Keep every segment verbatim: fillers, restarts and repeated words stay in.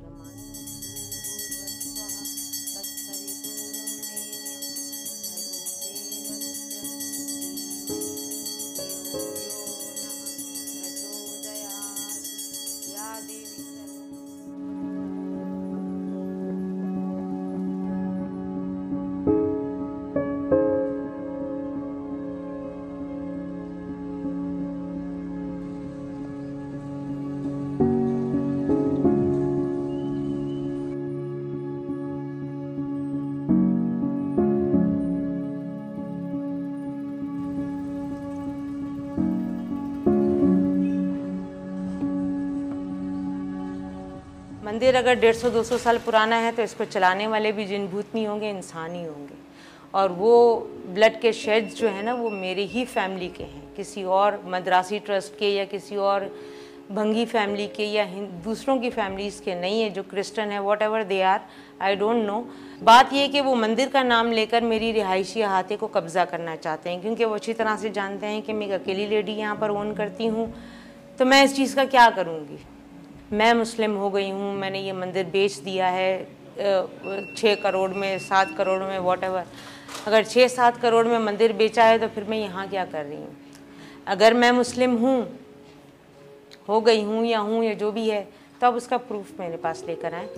मंदिर अगर डेढ़ सौ दो सौ साल पुराना है तो इसको चलाने वाले भी जिन भूत नहीं होंगे, इंसान ही होंगे। और वो ब्लड के शेड्स जो है ना, वो मेरे ही फैमिली के हैं, किसी और मद्रासी ट्रस्ट के या किसी और भंगी फैमिली के या दूसरों की फैमिलीज़ के नहीं है, जो क्रिश्चियन है, whatever they are, I don't know. बात ये कि वो मंदिर का नाम लेकर मेरी रिहायशी अहाते को कब्ज़ा करना चाहते हैं, क्योंकि वो अच्छी तरह से जानते हैं कि मैं एक अकेली लेडी यहाँ पर ओन करती हूँ। तो मैं इस चीज़ का क्या करूँगी? मैं मुस्लिम हो गई हूँ, मैंने ये मंदिर बेच दिया है छः करोड़ में, सात करोड़ में, वॉट एवर। अगर छः सात करोड़ में मंदिर बेचा है तो फिर मैं यहाँ क्या कर रही हूँ? अगर मैं मुस्लिम हूँ, हो गई हूँ या हूँ या जो भी है, तो अब उसका प्रूफ मेरे पास लेकर आए।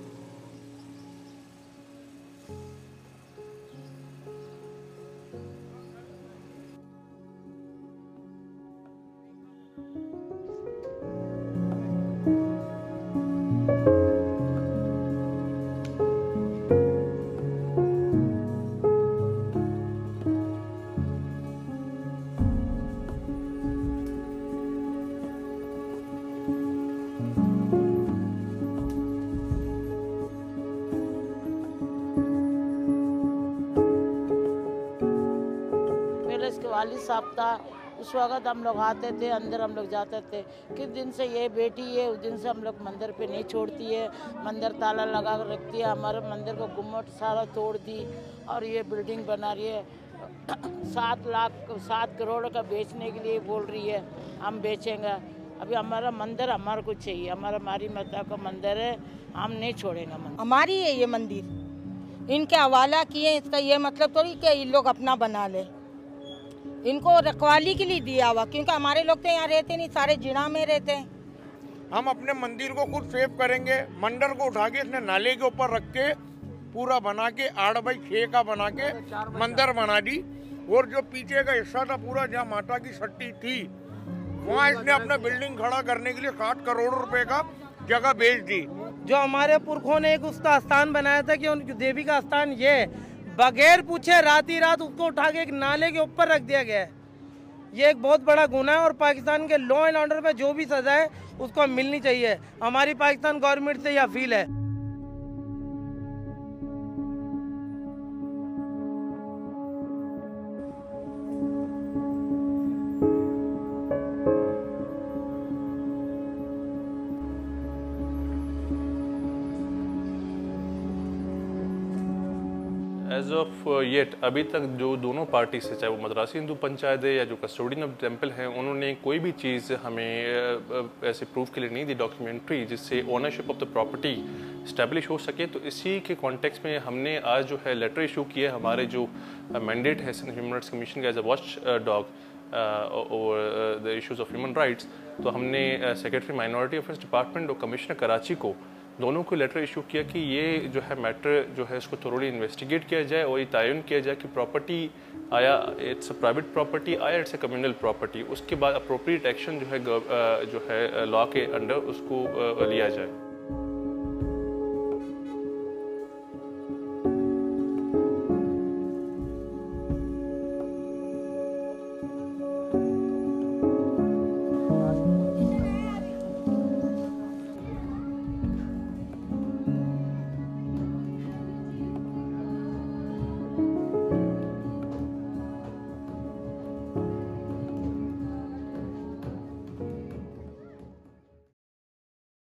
वालिद साहब था, उस वक़्त हम लोग आते थे, अंदर हम लोग जाते थे। किस दिन से ये बेटी है, उस दिन से हम लोग मंदिर पे नहीं छोड़ती है, मंदिर ताला लगा कर रखती है। हमारे मंदिर को गुम्मट सारा तोड़ दी और ये बिल्डिंग बना रही है। सात लाख सात करोड़ का बेचने के लिए बोल रही है, हम बेचेंगे। अभी हमारा मंदिर हमारे को चाहिए, हमारा मारी माता का मंदिर है, हम नहीं छोड़ेंगे मंदिर। हमारी है ये मंदिर, इनके हवाला किए, इसका ये मतलब थोड़ी कि इन लोग अपना बना ले। इनको रखवाली के लिए दिया हुआ, क्योंकि हमारे लोग तो यहाँ रहते नहीं, सारे जिना में रहते हैं। हम अपने मंदिर को खुद सेव करेंगे। मंदिर को उठा के इसने नाले के ऊपर रख के पूरा बना के आठ बाई छः का बना के मंदिर बना दी। और जो पीछे का हिस्सा था पूरा, जहाँ माता की सट्टी थी, वहाँ इसने अपना बिल्डिंग खड़ा करने के लिए साठ करोड़ रुपए का जगह बेच दी। जो हमारे पुरखों ने एक उसका स्थान बनाया था कि उनकी देवी का स्थान ये, बगैर पूछे रात ही रात उसको उठा के एक नाले के ऊपर रख दिया गया है। ये एक बहुत बड़ा गुनाह है और पाकिस्तान के लॉ एंड ऑर्डर में जो भी सजा है उसको मिलनी चाहिए। हमारी पाकिस्तान गवर्नमेंट से यह अपील है। एज ऑफ येट अभी तक जो दोनों पार्टी से, चाहे वो मद्रासी हिंदू पंचायत है या जो कस्टोडियन ऑफ टेम्पल हैं, उन्होंने कोई भी चीज़ हमें ऐसे प्रूफ के लिए नहीं दी, डॉक्यूमेंट्री, जिससे ownership of the property establish हो सके। तो इसी के कॉन्टेक्स्ट में हमने आज जो है लेटर इशू किया है। हमारे जो मैंडेट है ह्यूमन राइट्स कमीशन का as a watch dog over the issues of human rights, तो हमने सेक्रेटरी माइनॉरिटी अफेयर्स डिपार्टमेंट और कमिश्नर कराची को दोनों को लेटर इशू किया कि ये जो है मैटर जो है इसको थोड़ी इन्वेस्टिगेट किया जाए और ये तयन किया जाए कि प्रॉपर्टी आया इट्स अ प्राइवेट प्रॉपर्टी, आया इट्स अ कम्युनल प्रॉपर्टी। उसके बाद अप्रोप्रिएट एक्शन जो है जो है लॉ के अंडर उसको लिया जाए।